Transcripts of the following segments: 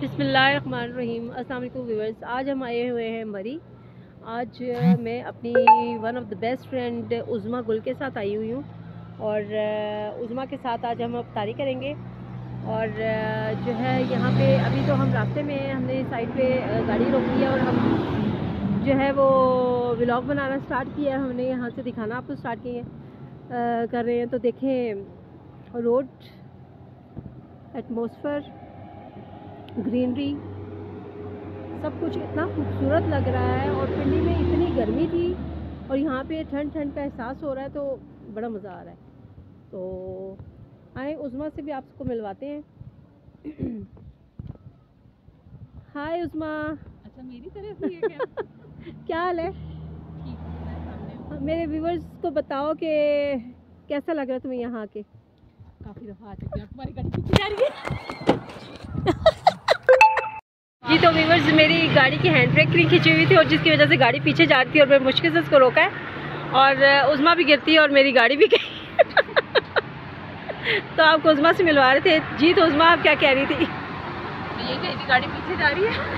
बिस्मिल्लाहिर्रहमानिर्रहीम। अस्सलाम वालेकुम व्यूअर्स, आज हम आए हुए हैं मरी। आज मैं अपनी one of the best friend Uzma Gul के साथ आई हुई हूँ और उज़मा के साथ आज हम अफ्तारी करेंगे। और जो है यहाँ पे अभी तो हम रास्ते में हैं, हमने साइड पे गाड़ी रोकी है और हम जो है वो व्लॉग बनाना स्टार्ट किया है। हमने यहाँ से दिखाना आपको स्टार्ट किए कर रहे हैं। तो देखें रोड, एटमॉस्फेयर, ग्रीनरी, सब कुछ इतना खूबसूरत लग रहा है। और पिंडी में इतनी गर्मी थी और यहाँ पे ठंड ठंड का एहसास हो रहा है, तो बड़ा मज़ा आ रहा है। तो आए उज़मा से भी आपको मिलवाते हैं। हाय उज़मा। अच्छा, मेरी तरफ ही है क्या? क्या हाल है? ठीक है। मेरे व्यूवर्स को बताओ कि कैसा लग रहा है तुम्हें यहाँ आके? काफ़ी दफ़ा आ चुकी है, तुम्हारी गाड़ी पीछे जा रही है। जी तो व्यूवर्स, मेरी गाड़ी की हैंड ब्रेक खींची हुई थी और जिसकी वजह से गाड़ी पीछे जा रही थी और मैं मुश्किल से उसको रोका है और उज़मा भी गिरती है और मेरी गाड़ी भी गई। तो आपको उज़मा से मिलवा रहे थे। जी तो उज़मा, आप क्या कह रही थी? ये कही थी गाड़ी पीछे जा रही है।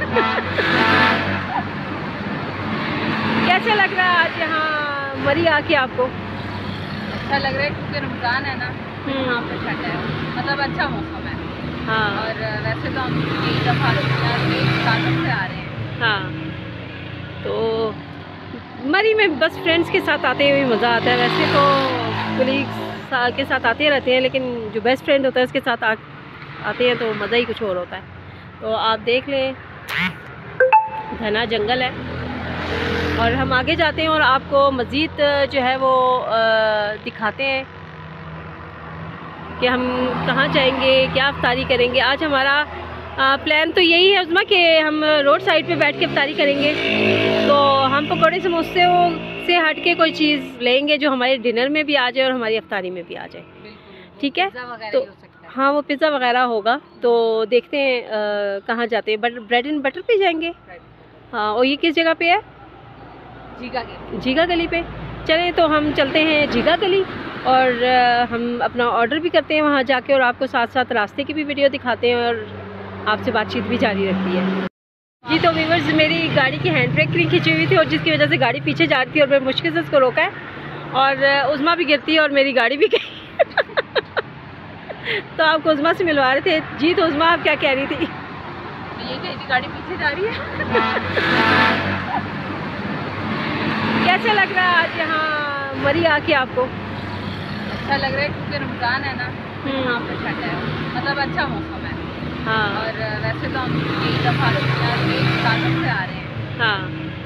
कैसा लग रहा है आज यहाँ मरी आके आपको? अच्छा लग रहा है क्योंकि रमज़ान है ना, यहाँ पे ठंड है, मतलब अच्छा मौसम है। हाँ, और वैसे तो हम एक दफ़ा से आ रहे हैं। हाँ। तो मरी में बस फ्रेंड्स के साथ आते हुए मज़ा आता है। वैसे तो कलीग्स के साथ आते रहते हैं, लेकिन जो बेस्ट फ्रेंड होता है उसके साथ आते हैं तो मज़ा ही कुछ और होता है। तो आप देख लें, घना जंगल है और हम आगे जाते हैं और आपको मज़ीद जो है वो दिखाते हैं कि हम कहाँ जाएंगे, क्या अफ्तारी करेंगे। आज हमारा प्लान तो यही है उज़मा कि हम रोड साइड पे बैठ के अफ्तारी करेंगे। तो हम पकौड़े समोसे से हट के कोई चीज़ लेंगे जो हमारे डिनर में भी आ जाए और हमारी अफ्तारी में भी आ जाए। ठीक है? तो हाँ, वो पिज़्ज़ा वगैरह होगा। तो देखते हैं कहाँ जाते हैं। ब्रेड एंड बटर पे जाएंगे। हाँ, और ये किस जगह पे है? जीगा गली पे। चलें तो हम चलते हैं जीगा गली और हम अपना ऑर्डर भी करते हैं वहाँ जाके और आपको साथ साथ रास्ते की भी वीडियो दिखाते हैं और आपसे बातचीत भी जारी रहती है। जी तो व्यूवर्स, मेरी गाड़ी की हैंड ब्रेक खींची हुई थी और जिसकी वजह से गाड़ी पीछे जा रही थी और मैं मुश्किल से उसको रोका है और उज़मा भी गिरती है और मेरी गाड़ी भी गई। तो आपको उज़मा से मिलवा रहे थे। जी तो उज़मा, आप क्या कह रही थी? ये कही थी गाड़ी पीछे जा रही है। कैसा लग रहा है आज यहाँ मरी आके आपको? अच्छा लग रहा है क्योंकि रमज़ान है ना, यहाँ पे ठंड है, मतलब अच्छा मौसम है। हाँ, और वैसे तो हम एक दफ़ा से आ रहे हैं। हाँ।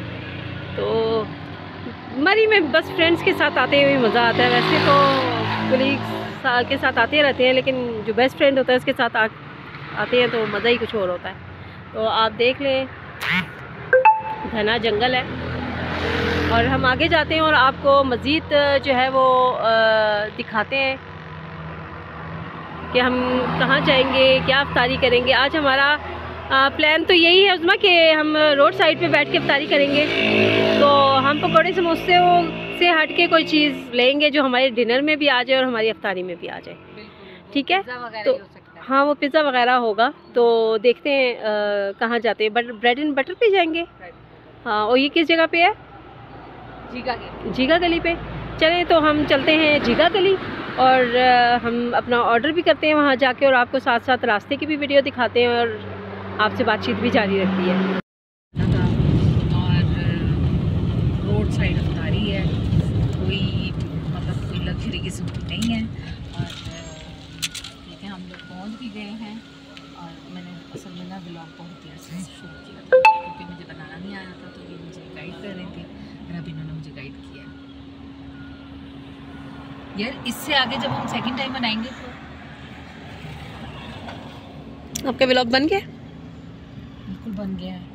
तो मरी में बस फ्रेंड्स के साथ आते हुए मज़ा आता है। वैसे तो कलीग्स के साथ आते रहते हैं, लेकिन जो बेस्ट फ्रेंड होता है उसके साथ आते हैं तो मज़ा ही कुछ और होता है। तो आप देख लें, घना जंगल है और हम आगे जाते हैं और आपको मज़ीद जो है वो दिखाते हैं कि हम कहाँ जाएंगे, क्या अफ्तारी करेंगे। आज हमारा प्लान तो यही है उज़मा कि हम रोड साइड पे बैठ के अफ्तारी करेंगे। तो हम पकौड़े समोसे से हट के कोई चीज़ लेंगे जो हमारे डिनर में भी आ जाए और हमारी अफ्तारी में भी आ जाए। ठीक है? तो हाँ, वो पिज़्ज़ा वगैरह होगा। तो देखते हैं कहाँ जाते हैं। ब्रेड एंड बटर पे जाएंगे। हाँ, और ये किस जगह पे है? जीगा गली पे। चलें तो हम चलते हैं जीगा गली और हम अपना ऑर्डर भी करते हैं वहाँ जाके और आपको साथ साथ रास्ते की भी वीडियो दिखाते हैं और आपसे बातचीत भी जारी रहती है। और रोड साइड अफ्तारी है, कोई मतलब कोई लग्जरी किस्म की नहीं है। और ठीक है, हम लोग पहुँच भी गए हैं और मैंने असल में ना व्लॉग बहुत देर से शूट किया था क्योंकि मुझे बनाना नहीं आया था, तो ये मुझे गाइड कर रही थी और अब इन्होंने मुझे गाइड किया। यार, इससे आगे जब हम सेकंड टाइम बनाएंगे तो आपका व्लॉग बन गया? बिल्कुल बन गया है।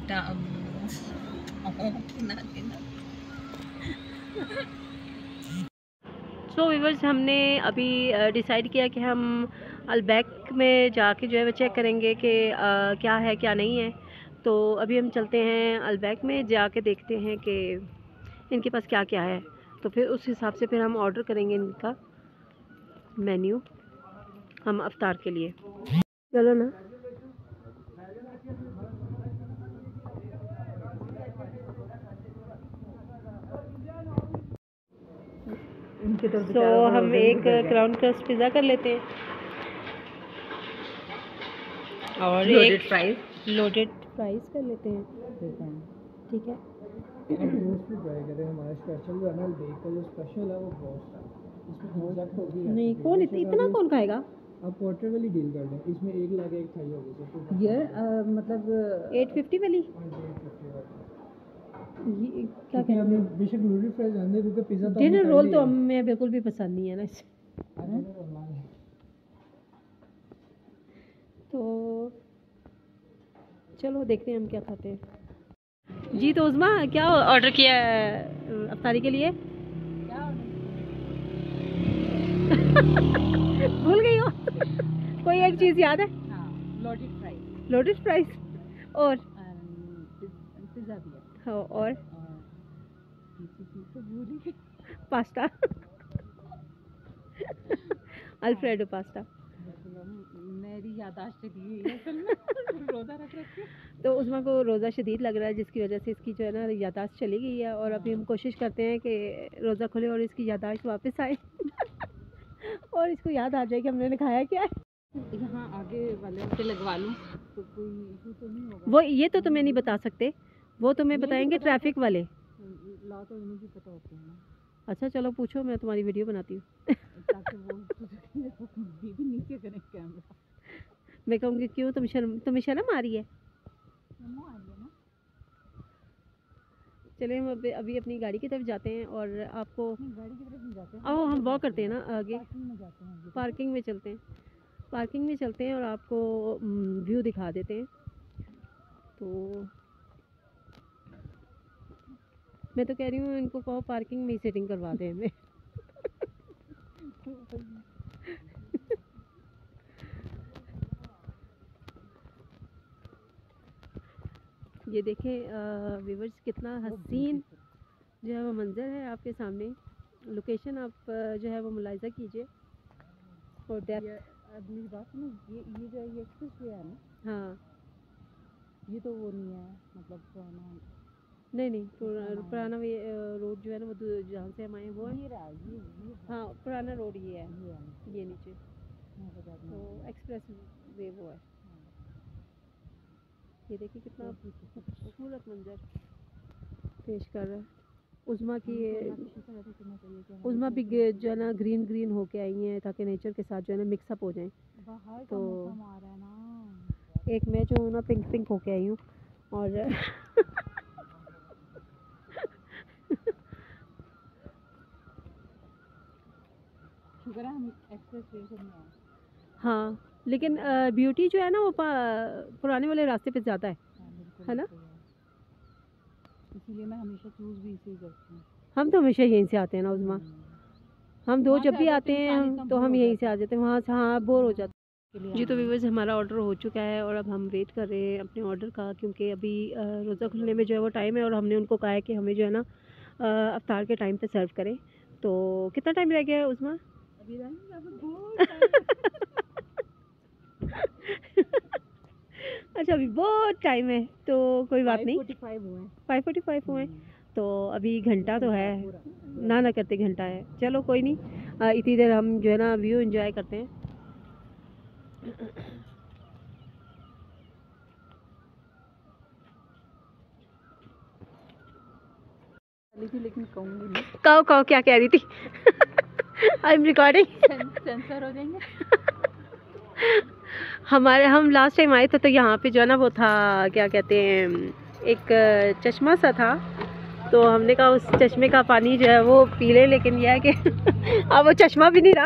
सो व्यूअर्स, हमने अभी डिसाइड किया कि हम अलबैक में जाके जो है वो चेक करेंगे कि क्या है क्या नहीं है। तो अभी हम चलते हैं अलबैक में, जाके देखते हैं कि इनके पास क्या क्या है। तो फिर उस हिसाब से फिर हम ऑर्डर करेंगे इनका मेन्यू हम अफ्तार के लिए। चलो ना। तो हम एक क्राउन क्रस्ट पिज़्ज़ा कर लेते हैं और एक लोडेड फ्राइज़ कर लेते हैं। ठीक है। हमारा स्पेशल जो है ना डे का जो स्पेशल है वो गोश्त है, इसमें एग्जैक्ट होगी नहीं कौन इतना कौन खाएगा? आप क्वार्टर वाली डील कर लें, इसमें एक लाख एक थाई होगी यार मतलब 850 वाली ये क्या कहते हैं? बेशक नूडल फ्राइज आने क्योंकि पिज़्ज़ा तो डिनर रोल तो हमें बिल्कुल भी पसंद नहीं है ना इसे। तो चलो देखते हैं हम क्या खाते हैं। जी तो उज़मा क्या ऑर्डर किया है अफ्तारी के लिए? भूल गई हो? कोई एक चीज़ याद है? लोडेड फ्राइज और पिज़्ज़ा भी है। हाँ और पास्ता अल्फ्रेडो पास्ता। मेरी यादाश्त दी हुई है असल में रोज़ा रख के। तो उज़मा को रोज़ा शदीद लग रहा है जिसकी वजह से इसकी जो है ना यादाश्त चली गई है और अभी हम कोशिश करते हैं कि रोज़ा खुले और इसकी यादाश्त वापस आए और इसको याद आ जाए कि हमने खाया क्या है। यहाँ आगे वाले पे लगवा लूँ तो कोई इशू तो नहीं होगा? वो ये तो तुम्हें नहीं बता सकते, वो तुम्हें बताएंगे ट्रैफिक वाले। ला तो इन्हें भी पता होते हैं ना। अच्छा चलो पूछो, मैं तुम्हारी वीडियो बनाती हूँ ताकि वो भी नीचे करें कैमरा। मैं कहूँगी क्यों तुम्हें शर्म आ रही है? चलिए हम अभी अपनी गाड़ी की तरफ जाते हैं और आपको गाड़ी की तरफ नहीं जाते हैं, आओ हम वॉक करते हैं ना आगे, पार्किंग में जाते हैं। पार्किंग में चलते हैं और आपको व्यू दिखा देते हैं। तो मैं तो कह रही हूँ इनको कहो पार्किंग में ही सेटिंग करवा दें हमें ये देखें व्यूवर्स कितना हसीन जो है वो मंज़र है आपके सामने। लोकेशन आप जो है वो मुलाहिज़ा कीजिए और मेरी बात सुनो, ये जो ये एक्सप्रेस वे है ना, हाँ ये तो वो नहीं है मतलब पुराना नहीं पुराना वे रोड जो है ना वो जहाँ से हम आए वो है। ये हाँ पुराना रोड ये है, ये नीचे तो एक्सप्रेस वे वो है। ये देखिए कितना खूबसूरत मंजर पेश कर रहा है। उज़मा की उज़मा भी जो है ना ग्रीन होके आई हैं ताकि नेचर के साथ जो है ना मिक्सअप हो जाएं। तो एक मैं जो हूँ ना पिंक होके आई हूँ और शुक्र है हम एक्सप्रेस वे से नहीं आए। हाँ लेकिन ब्यूटी जो है ना वो पुराने वाले रास्ते पे ज़्यादा है ना, इसीलिए मैं हमेशा चूज़ भी इसे करती हूँ। हम तो हमेशा यहीं से आते हैं ना उज़मा, हम दो जब भी आते हैं हम यहीं से आ जाते हैं, वहाँ से हाँ बोर हो जाते हैं। जी तो व्यूअर्स हमारा ऑर्डर हो चुका है और अब हम वेट कर रहे हैं अपने ऑर्डर का क्योंकि अभी रोज़ा खुलने में जो है वो टाइम है और हमने उनको कहा है कि हमें जो है ना अफ्तार के टाइम पे सर्व करें। तो कितना टाइम रह गया है उज़मा? अच्छा अभी बहुत टाइम है तो कोई बात नहीं, 5:45 हुए तो अभी घंटा तो है ना करते घंटा है। चलो कोई नहीं, इतनी देर हम जो है ना व्यू एंजॉय करते हैं। लेकिन कहूँगी नहीं। कहो क्या कह रही थी? I am recording. सेंसर हो जाएंगे। हम लास्ट टाइम आए थे तो यहाँ पे जो है ना वो था क्या कहते हैं एक चश्मा सा था, तो हमने कहा उस चश्मे का पानी जो है वो पी ले, लेकिन यह है कि अब वो चश्मा भी नहीं रहा।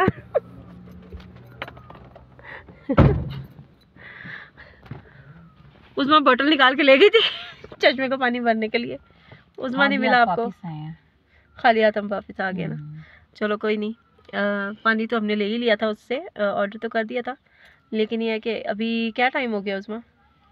उज़मा बोतल निकाल के ले गई थी चश्मे का पानी भरने के लिए। उज़मा नहीं मिला आपको? खाली हाथ हम वापस आ गए ना। चलो कोई नहीं, पानी तो हमने ले ही लिया था उससे, ऑर्डर तो कर दिया था, लेकिन यह है कि अभी क्या टाइम हो गया उज़मा?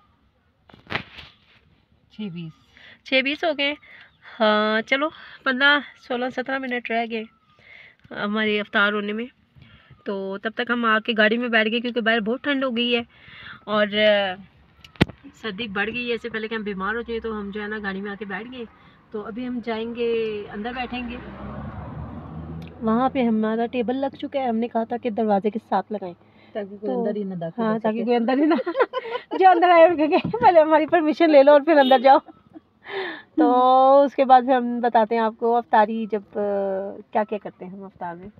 6:20 हो गए। हाँ चलो 15-16-17 मिनट रह गए हमारे अफ्तार होने में, तो तब तक हम आके गाड़ी में बैठ गए क्योंकि बाहर बहुत ठंड हो गई है और सर्दी बढ़ गई है। इससे पहले कि हम बीमार हो जाए तो हम जो है ना गाड़ी में आके बैठ गए। तो अभी हम जाएंगे अंदर बैठेंगे, वहाँ पे हमारा टेबल लग चुका है। हमने कहा था कि दरवाजे के साथ लगाएं ताकि कोई तो अंदर ही ना दाखिल हाँ, हो ताकि सके। कोई अंदर ही ना जो अंदर आए उनके कहे पहले हमारी परमिशन ले लो और फिर अंदर जाओ। तो उसके बाद फिर हम बताते हैं आपको अफ्तारी जब क्या क्या करते हैं हम अफ्तार में।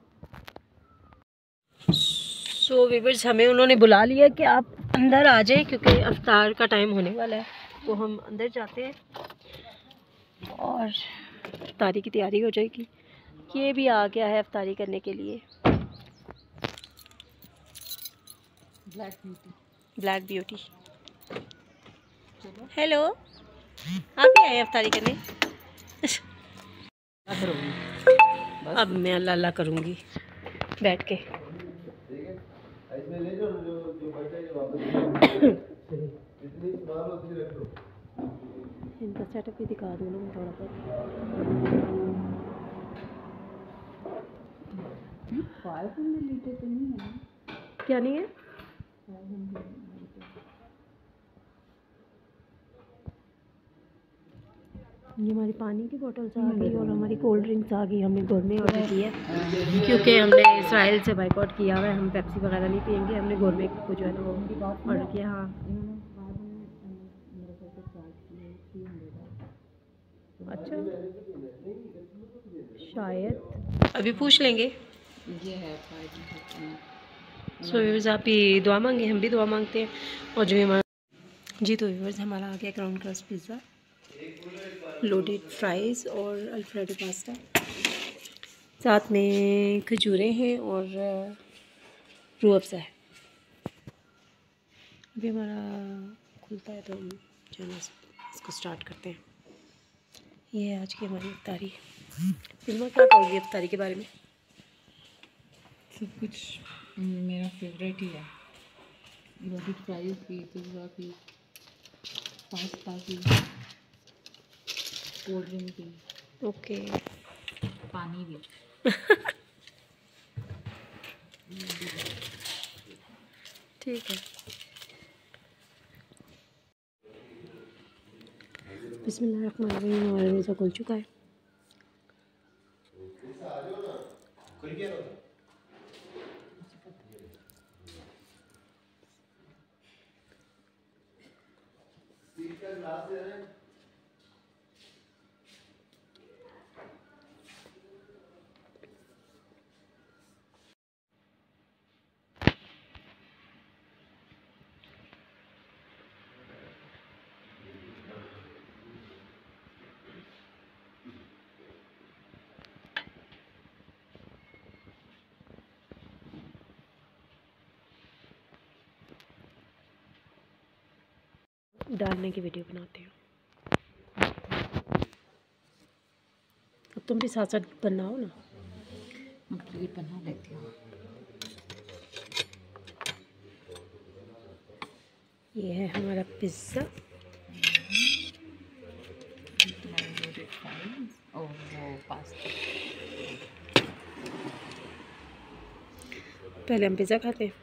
सो व्यूअर्स, हमें उन्होंने बुला लिया कि आप अंदर आ जाएं क्योंकि अफ्तार का टाइम होने वाला है। तो हम अंदर जाते हैं और अफ्तारी की तैयारी हो जाएगी। ये भी आ गया है अफ्तारी करने के लिए, ब्लैक ब्यूटी। हेलो, आप भी आए हैं अफ्तारी करने? अब मैं अल्लाह अल्लाह करूँगी बैठ के। इनका सेटअप भी दिखा दूँ ना थोड़ा सा। क्या नहीं है? ये हमारी पानी की बोतल्स आ गई और हमारी कोल्ड ड्रिंक्स आ गई। हमने गोरमे ऑर्डर की है क्योंकि हमने इसराइल से बाइकआउट किया हुआ है। हम पेप्सी वगैरह नहीं पियेंगे। हमने गोरमे को जो है ना वो ऑर्डर किया। हाँ, अच्छा, शायद अभी पूछ लेंगे। ये है सो व्यूअर्स, आप ही दुआ मांगे, हम भी दुआ मांगते हैं। और जो हमारा जी, तो व्यूअर्स हमारा आ गया ground crust pizza, loaded fries और अल्फ्रेडो पास्ता, साथ में खजूरें हैं और रूह अफ़ज़ा है। अभी हमारा खुलता है तो हम जो है इसको स्टार्ट करते हैं। ये है आज की हमारी इफ्तारी। फिल्मा क्या कहोगी इफ्तारी के बारे में? सब कुछ मेरा फेवरेट ही है। लोडेड फ्राइज की, पिज़्ज़ा की, पास्ता की, कोल्ड ड्रिंक की, ओके, पानी भी। ठीक है। बिस्मिल्लाहिर्रहमानिर्रहीम। हमारा रोज़ा खुल चुका है। डालने की वीडियो बनाते हैं। अब तुम भी साथ साथ बनाओ ना। प्लेट बना लेती हूँ। ये है हमारा पिज़्ज़ा लोडेड फ्राइज और वो पास्ता। पहले हम पिज़्ज़ा खाते हैं।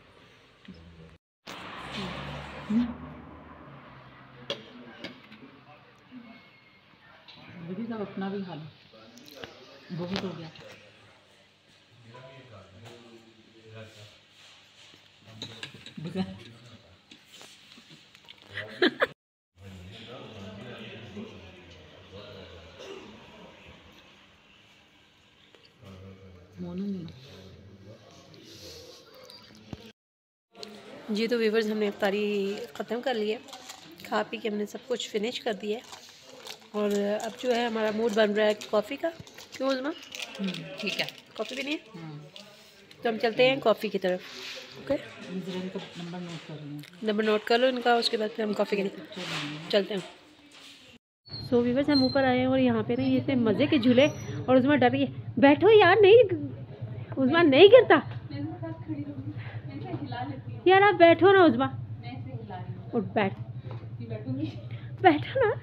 दीदी सब अपना भी खा लो, बहुत हो गया। जी, तो व्यूअर्स हमने इफ्तारी ख़त्म कर ली है। खा पी के हमने सब कुछ फिनिश कर दिया है और अब जो है हमारा मूड बन रहा है कॉफ़ी का। क्यों उज़मा? ठीक है, कॉफ़ी भी नहीं है तो हम चलते हैं कॉफ़ी की तरफ। ओके, नंबर नोट कर रही हूँ। नंबर नोट कर लो इनका, उसके बाद फिर हम कॉफ़ी के लिए चलते हैं। सो व्यूअर्स, हम ऊपर आए हैं और यहाँ पे ना ये इतने मज़े के झूले और उज़मा डर रही है। बैठो यार, नहीं उज़मा नहीं गिरता यार, आप बैठो ना उज़मा। और बैठो ना।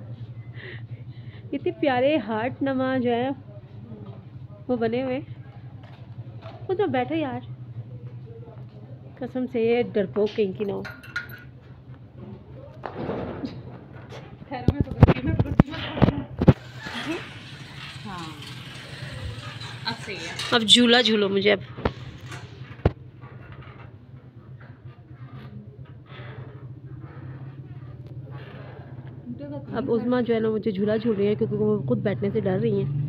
इतने प्यारे हार्ट नमा जो है वो बने हुए। उज़मा बैठो यार, कसम से ये डरपोक कहीं की ना हो। हाँ, अब सही है। अब झूला झूलो मुझे अब। अब उस्मा जो है ना मुझे झूला झूल रही है क्योंकि वो खुद बैठने से डर रही हैं।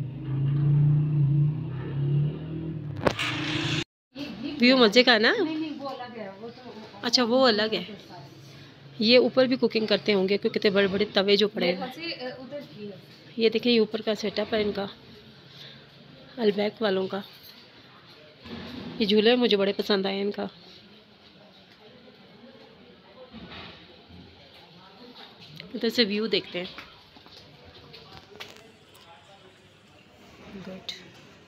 व्यू मजे का है ना? अच्छा वो अलग है। ये ऊपर भी कुकिंग करते होंगे क्योंकि कितने बड़े बड़े तवे जो पड़े हैं। ये देखिए ये ऊपर का सेटअप है इनका, अलबैक वालों का। ये झूले मुझे बड़े पसंद आए इनका। इधर से व्यू देखते हैं। गुड।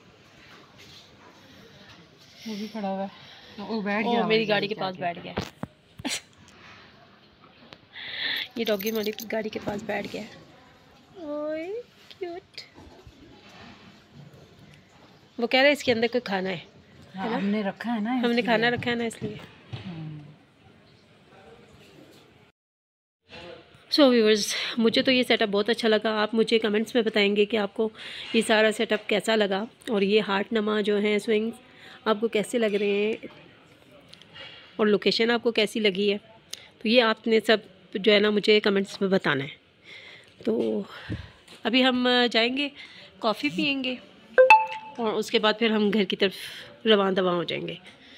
वो भी खड़ा हुआ है, वो बैठ गया, मेरी गाड़ी के पास बैठ गया। ये डॉगी हमारी गाड़ी के पास बैठ गया। ओए क्यूट। वो कह रहा है इसके अंदर कोई खाना है। हाँ, हमने रखा है ना, हमने खाना रखा है ना इसलिए। सो व्यूअर्स, मुझे तो ये सेटअप बहुत अच्छा लगा। आप मुझे कमेंट्स में बताएंगे कि आपको ये सारा सेटअप कैसा लगा और ये हार्ट नमा जो हैं स्विंग्स आपको कैसे लग रहे हैं और लोकेशन आपको कैसी लगी है। तो ये आपने सब जो है ना मुझे कमेंट्स में बताना है। तो अभी हम जाएंगे, कॉफ़ी पियेंगे और उसके बाद फिर हम घर की तरफ रवाना दवा हो जाएंगे।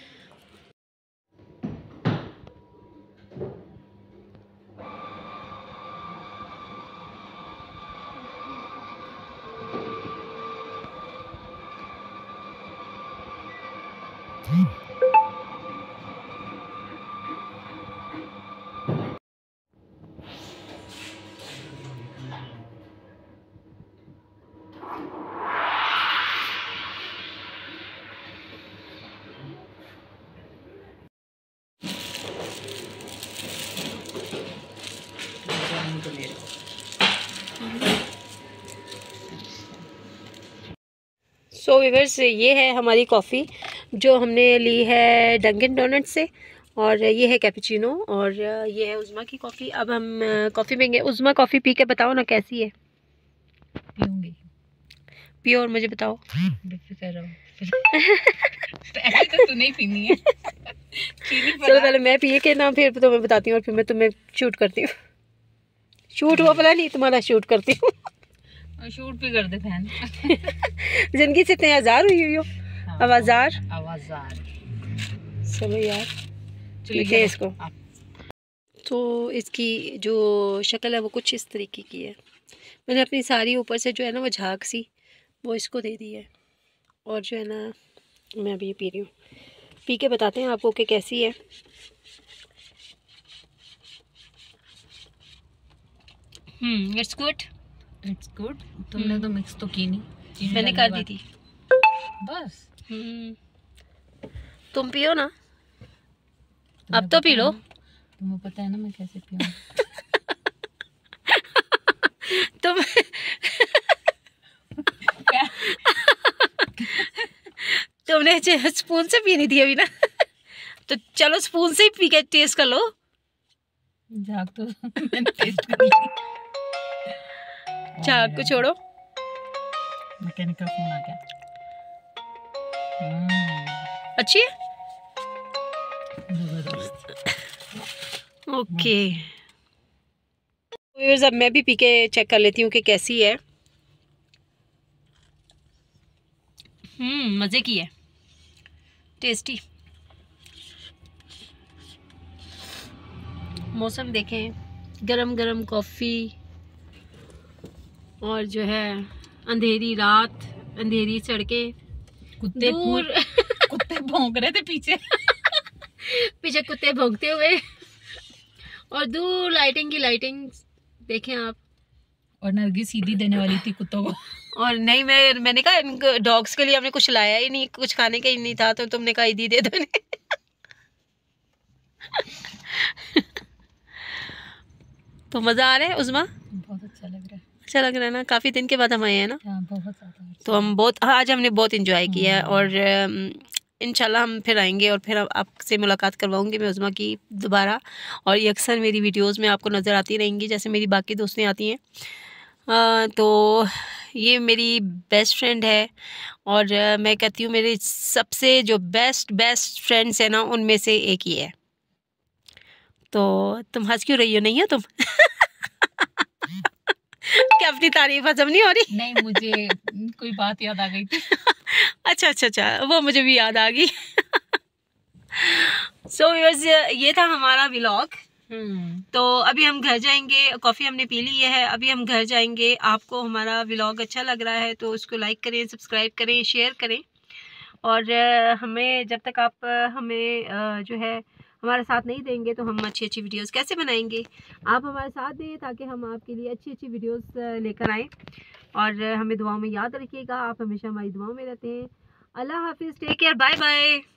सो व्यूअर्स, ये है हमारी कॉफ़ी जो हमने ली है डंकिन डोनट से और ये है कैपुचिनो और ये है उज़्मा की कॉफ़ी। अब हम कॉफ़ी पियेंगे। उज़्मा कॉफ़ी पी के बताओ ना कैसी है। पीऊंगी, पियो और मुझे बताओ। पहले तो तू नहीं पीनी है। चलो पहले मैं पिए के ना फिर तुम्हें बताती हूँ और फिर मैं तुम्हें शूट करती हूँ। शूट हुआ पता नहीं, तुम्हारा शूट करती हूँ। शूट भी कर दे फैन। जिंदगी से इतने आज़ार हुई हो। अब आज़ार चलो यार पीते हैं इसको। तो इसकी जो शक्ल है वो कुछ इस तरीके की है। मैंने अपनी सारी ऊपर से जो है ना वो झाग सी वो इसको दे दी है और जो है ना मैं अभी पी रही हूँ। पी के बताते हैं आपको कि कैसी है। It's good, it's good. तुमने तो मिक्स तो की नहीं, मैंने कर दी थी बस। तुम पियो ना, अब तो पी लो। तुम्हें पता है ना मैं कैसे पीऊँ। तुम तुमने स्पून से पीनी थी अभी ना। तो चलो स्पून से ही पी के टेस्ट कर लो। झाग तो मैंने टेस्ट कर ली। झाग को छोड़ो। मैकेनिकल फोन आ गया। अच्छी है, ओके। अब मैं भी पी के चेक कर लेती हूँ कि कैसी है। मज़े की है, टेस्टी। मौसम देखें, गरम गरम कॉफ़ी और जो है अंधेरी रात, अंधेरी सड़कें, कुत्ते दूर कुत्ते भौंक रहे थे पीछे। पीछे कुत्ते भौंकते हुए और दूर लाइटिंग की लाइटिंग देखें आप। और नरगिस सीधी देने वाली थी कुत्तों को। और नहीं, मैंने कहा इनको डॉग्स के लिए हमने कुछ लाया ही नहीं, कुछ खाने का ही नहीं था, तो तुमने कहा ईदी दे दो इन्हें। तो मज़ा आ रहा है उज़्मा? बहुत अच्छा लग रहा है। अच्छा लग रहा है ना, काफ़ी दिन के बाद हम आए हैं ना। हाँ, बहुत ज़्यादा। तो हम बहुत आज हमने बहुत इंजॉय किया है और इंशाल्लाह हम फिर आएंगे और फिर आपसे मुलाकात करवाऊंगी मैं उज़्मा की दोबारा। और ये अक्सर मेरी वीडियोस में आपको नज़र आती रहेंगी जैसे मेरी बाकी दोस्तें आती हैं। तो ये मेरी बेस्ट फ्रेंड है और मैं कहती हूँ मेरे सबसे जो बेस्ट फ्रेंड्स है ना उनमें से एक ही है। तो तुम हंस क्यों रही हो? नहीं हो तुम? क्या अपनी तारीफ हजम नहीं हो रही? नहीं, मुझे कोई बात याद आ गई थी। अच्छा, वो मुझे भी याद आ गई। सो ये था हमारा व्लॉग। तो अभी हम घर जाएंगे, कॉफ़ी हमने पी ली है, अभी हम घर जाएंगे। आपको हमारा व्लॉग अच्छा लग रहा है तो उसको लाइक करें, सब्सक्राइब करें, शेयर करें। और हमें जब तक आप हमें जो है हमारा साथ नहीं देंगे तो हम अच्छी अच्छी वीडियोस कैसे बनाएंगे। आप हमारे साथ दें ताकि हम आपके लिए अच्छी अच्छी वीडियोस लेकर आएँ। और हमें दुआओं में याद रखिएगा। आप हमेशा हमारी दुआओं में रहते हैं। अल्लाह हाफिज़, टेक केयर, बाय बाय।